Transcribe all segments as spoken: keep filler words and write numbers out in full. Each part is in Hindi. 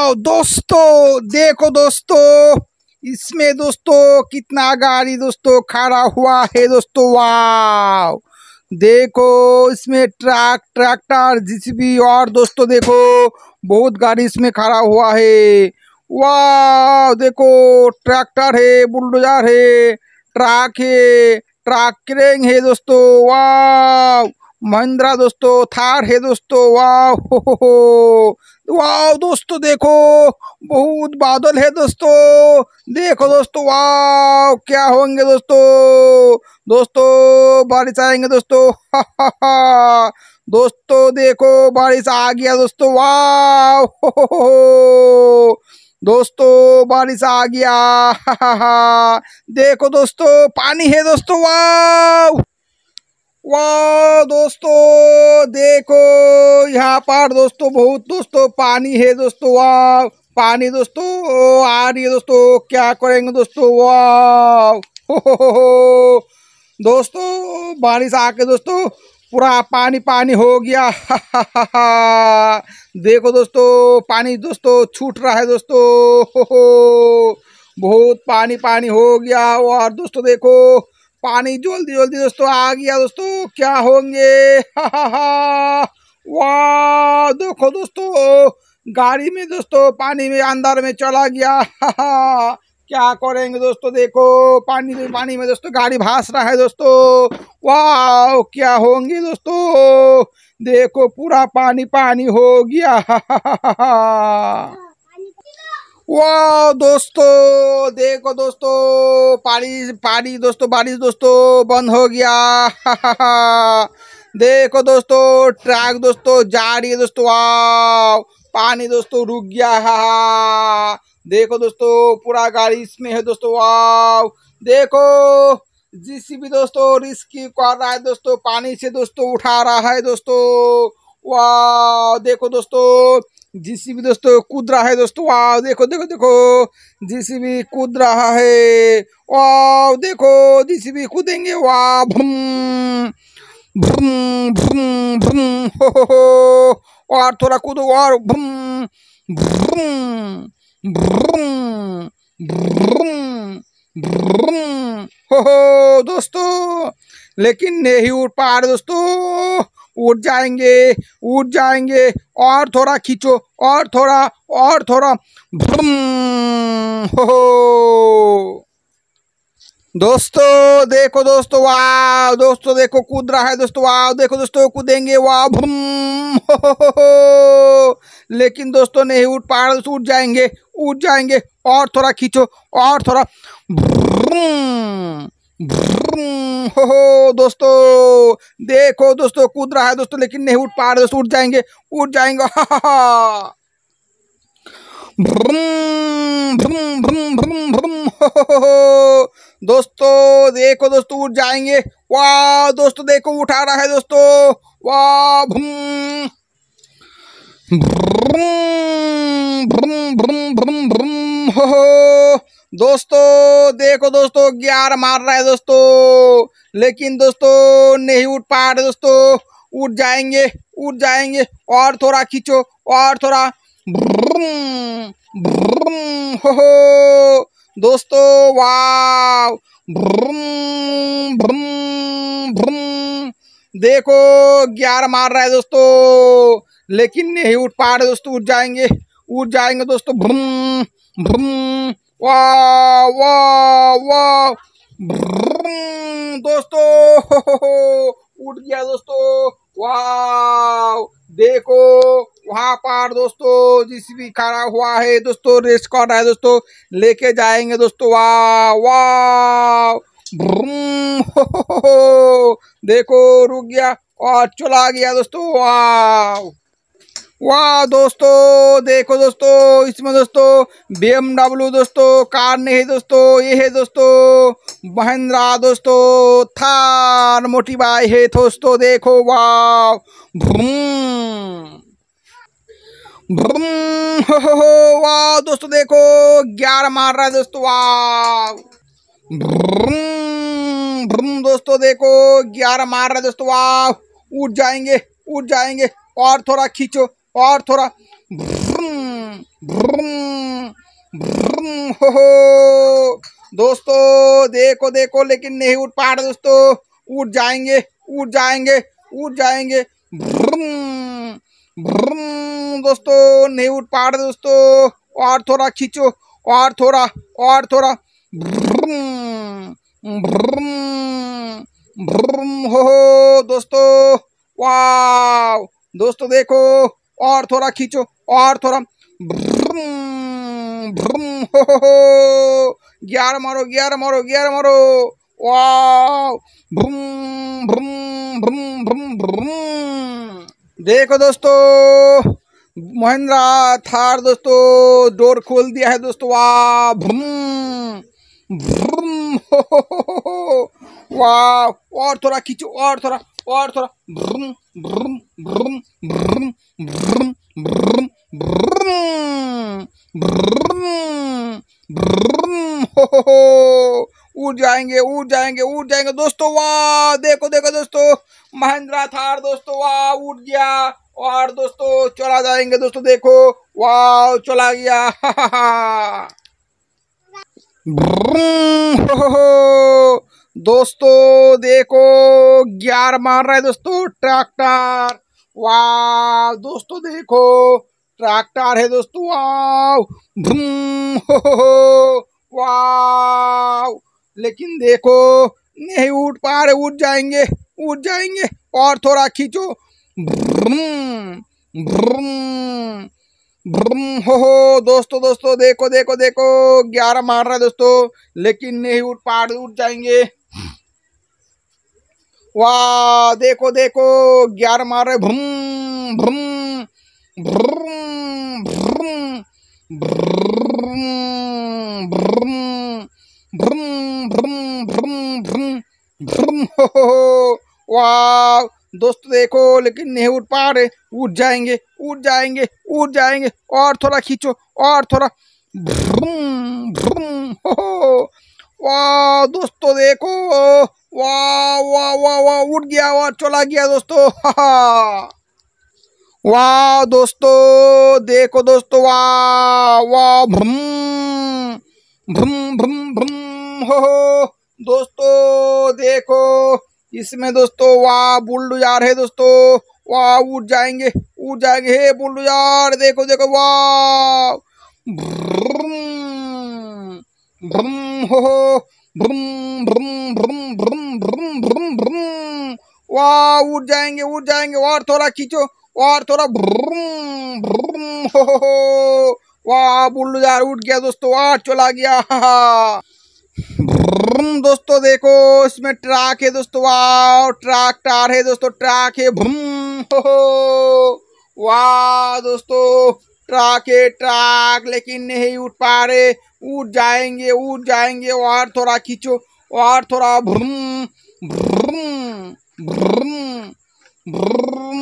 वाह दोस्तों, देखो दोस्तों, इसमें दोस्तों कितना गाड़ी दोस्तों खड़ा हुआ है दोस्तों। वाह देखो, इसमें ट्रक, ट्रैक्टर, जेसीबी और दोस्तों देखो बहुत गाड़ी इसमें खड़ा हुआ है। वाह देखो, ट्रैक्टर है, बुलडोजर है, ट्रक है, ट्रक क्रेन है दोस्तों। वाह महिंद्रा दोस्तों, थार है दोस्तों। वाह हो हो हो वाह दोस्तों देखो, बहुत बादल है दोस्तों। देखो दोस्तों, वाह क्या होंगे दोस्तों। दोस्तों बारिश आएंगे दोस्तों। हा हा हा दोस्तों देखो, बारिश आ गया दोस्तों। वाह हो हो हो दोस्तों, बारिश आ गया। हा हा हा देखो दोस्तों, पानी है दोस्तों। वाह वाह दोस्तों देखो, यहाँ पर दोस्तों बहुत दोस्तों पानी है दोस्तों। वाह पानी दोस्तों आ रही है दोस्तों, क्या करेंगे दोस्तों। वाह हो हो हो हो दोस्तों, बारिश आके दोस्तों पूरा पानी पानी हो गया। हा हा हा हा देखो दोस्तों, पानी दोस्तों छूट रहा है दोस्तों। हो हो बहुत पानी पानी हो गया। और दोस्तों देखो, पानी जल्दी जल्दी दोस्तों आ गया दोस्तों, क्या होंगे। हा हा हा वाह देखो दोस्तों, गाड़ी में दोस्तों पानी में अंदर में चला गया। हा हा क्या करेंगे दोस्तों। देखो पानी में पानी में दोस्तों गाड़ी भास रहा है दोस्तों। वाह क्या होंगे दोस्तों। देखो पूरा पानी पानी हो गया। हा हा हा हा वाह दोस्तों देखो दोस्तों, पानी पानी दोस्तों, बारिश दोस्तों बंद हो गया। हा हा हा देखो दोस्तों, ट्रक दोस्तों जा रही है दोस्तों। वाह पानी दोस्तों रुक गया। हा हा देखो दोस्तों, पूरा गाड़ी इसमें है दोस्तों। वाह देखो, जेसीबी दोस्तों रिस्क्यू कर रहा है दोस्तों, पानी से दोस्तों उठा रहा है दोस्तों। वाह देखो दोस्तों, जेसीबी दोस्तों कूद रहा है दोस्तों। वाह देखो देखो देखो, जेसीबी कूद रहा है। वाह देखो, जेसीबी कूदेंगे। वाह भूम भूम भूम भूम हो हो हो और थोड़ा कूदो और भूम भूम भूम भूम भूम हो हो दोस्तों, लेकिन नहीं उठ पा रहे दोस्तों। उठ जाएंगे, उठ जाएंगे और थोड़ा खींचो, और थोड़ा और थोड़ा भ्रम हो हो दोस्तों देखो दोस्तों। वाह दोस्तों देखो, कूद रहा है दोस्तों। वाह देखो दोस्तों, कूदेंगे। वाह भ्रम हो हो हो हो लेकिन दोस्तों नहीं उठ पा रहे, उठ जाएंगे, उठ जाएंगे और थोड़ा खींचो, और थोड़ा भ्रम भ्रम हो हो दोस्तों देखो दोस्तों, कूद रहा है दोस्तों, लेकिन नहीं उठ पा रहे दोस्तों। उठ जाएंगे, उठ जाएंगे। हा हा हा भ्रम भ्रम भ्रम भ्रम भ्रम हो हो हो दोस्तों देखो दोस्तों, उठ जाएंगे। वाह दोस्तों देखो, उठा रहा है दोस्तों। वाह भ्रम भ्रम भ्रम भ्रम भ्रम भ्रम हो हो दोस्तों देखो दोस्तों, ग्यारह मार रहा है दोस्तों, लेकिन दोस्तों नहीं उठ पा रहे दोस्तों। उठ जाएंगे, उठ जाएंगे और थोड़ा खींचो, और थोड़ा भ्रम भ्रम हो हो दोस्तों। वाह भ्रम भ्रम भ्रम देखो, ग्यारह मार रहा है दोस्तों, लेकिन नहीं उठ पा रहे दोस्तों। उठ जाएंगे, उठ जाएंगे दोस्तों। भ्रम भ्रम वाह वाह वाह भ्रम दोस्तों हो हो हो उठ गया दोस्तों। वाह देखो, वहां पर दोस्तों जेसीबी खड़ा हुआ है दोस्तों, रेस्ट कर रहा है दोस्तों, लेके जाएंगे दोस्तों। वाह वाह भ्रम हो हो हो देखो, रुक गया और चला गया दोस्तों। वाह वाह दोस्तों देखो दोस्तों, इसमें दोस्तों बीएमडब्ल्यू दोस्तों कार नहीं है दोस्तों, ये है दोस्तों महिंद्रा दोस्तों, थार मोटी बाई है दोस्तों। देखो वाह भ्रूम भ्रूम हो हो हो वाह दोस्तों देखो, ग्यारह मार रहा है दोस्तों। वाह भ्रूम भ्रूम दोस्तों देखो, ग्यारह मार रहा है दोस्तों। वाह उठ जाएंगे, उठ जाएंगे और थोड़ा खींचो, और थोड़ा भ्रूम भ्रम भ्रम हो हो। दोस्तों देखो देखो, लेकिन नहीं उठ पा रहे दोस्तों। उठ जाएंगे, उठ जाएंगे, उठ जाएंगे। भ्रम भ्रम दोस्तों, नहीं उठ पा रहे दोस्तों। और थोड़ा खींचो, और थोड़ा, और थोड़ा। भ्रम भ्रम भ्रम हो हो दोस्तों। वाव दोस्तों देखो, और थोड़ा खींचो, और थोड़ा। भ्रम भ्रम हो हो हो। ग्यारह मारो, ग्यारह मारो, ग्यारह मारो। वाव भ्रम भ्रम भ्रम भ्रम भ्रम। देखो दोस्तों, महिंद्रा थार दोस्तों डोर खोल दिया है दोस्तों। वाह भ्रम भ्रम हो हो हो हो। वाह, और थोड़ा खींचो, और थोड़ा, और थोड़ा। भ्रम भ्रम भ्रम भ्रम भ्रम भ्रम भ्रम भ्रम भ्रम हो हो हो। उड़ जाएंगे, उड़ जाएंगे, उड़ जाएंगे दोस्तों। वाह देखो देखो दोस्तों, महिंद्रा थार दोस्तों वाह उड़ गया। और दोस्तों चला जाएंगे दोस्तों, देखो वाह चला गया। हो हो हो। दोस्तों देखो, ग्यारह मार रहा है दोस्तों ट्रैक्टर। वाह दोस्तों देखो, ट्रैक्टर है दोस्तों। वाह भूम हो हो हो। वाह, लेकिन देखो नहीं उठ पा रहे। उठ जाएंगे, उठ जाएंगे, और थोड़ा खींचो। भ्रम भ्रम भ्रम हो हो। दोस्तों दोस्तों देखो देखो देखो, ग्यारह मार रहा है दोस्तों, लेकिन नहीं उठ पा रहे। उठ जाएंगे। वाह देखो देखो, ग्यारह मार रहे। भ्रम भ्रम भ्रम भ्रम भ्रम भ्रम भ्रम भ्रम भ्रम भ्रम भ्रम हो हो। वाह दोस्तों देखो, लेकिन नहीं उठ पा रहे। उठ जाएंगे, उठ जाएंगे, उठ जाएंगे, और थोड़ा खींचो, और थोड़ा। भ्रम भ्रम हो हो। वाह दोस्तों देखो, वाह वाह वाह वाह, उठ गया और चला गया दोस्तों। वाह दोस्तों देखो दोस्तों, वाह वाह भ्रम भ्रम भ्रम भ्रम हो हो। दोस्तों देखो, इसमें दोस्तों वाह बुलडोजर है दोस्तों। वाह उठ जाएंगे, उठ जाएंगे। हे बुलडोजर देखो देखो, वाह भ्रम भ्रम हो हो। भ्रम भ्रम भ्रम भ्रम भ्रम भ्रम भ्रम। वाह उठ जाएंगे, उठ जाएंगे, और थोड़ा खींचो, और थोड़ा। भ्रम भ्रम हो हो हो। वाह बुलडोजर उठ गया दोस्तों, और चला गया। भ्रम दोस्तों देखो, इसमें ट्रक है दोस्तों। वाह ट्रैक्टर है दोस्तों, ट्रक है। भ्रम हो हो। वाह दोस्तों ट्रक है, ट्रक, लेकिन नहीं उठ पा रहे। उठ जाएंगे, उठ जाएंगे, और थोड़ा खींचो, और थोड़ा। भ्रम भ्रम भ्रम भ्रम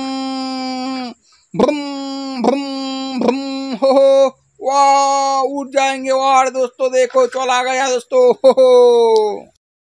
भ्रम भ्रम भ्रम हो हो। वाह उठ जाएंगे, और दोस्तों देखो चला गया दोस्तों। हो हो।